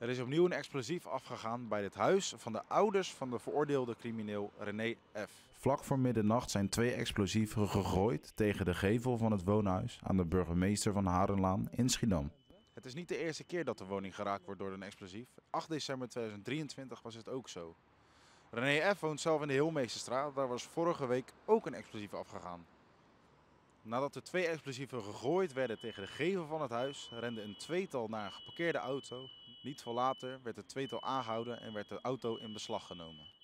Er is opnieuw een explosief afgegaan bij het huis van de ouders van de veroordeelde crimineel René F. Vlak voor middernacht zijn 2 explosieven gegooid tegen de gevel van het woonhuis aan de burgemeester van Harenlaan in Schiedam. Het is niet de eerste keer dat de woning geraakt wordt door een explosief. 8 december 2023 was het ook zo. René F. woont zelf in de Heelmeesterstraat, daar was vorige week ook een explosief afgegaan. Nadat er 2 explosieven gegooid werden tegen de gevel van het huis, rende een tweetal naar een geparkeerde auto. Niet veel later werd het tweetal aangehouden en werd de auto in beslag genomen.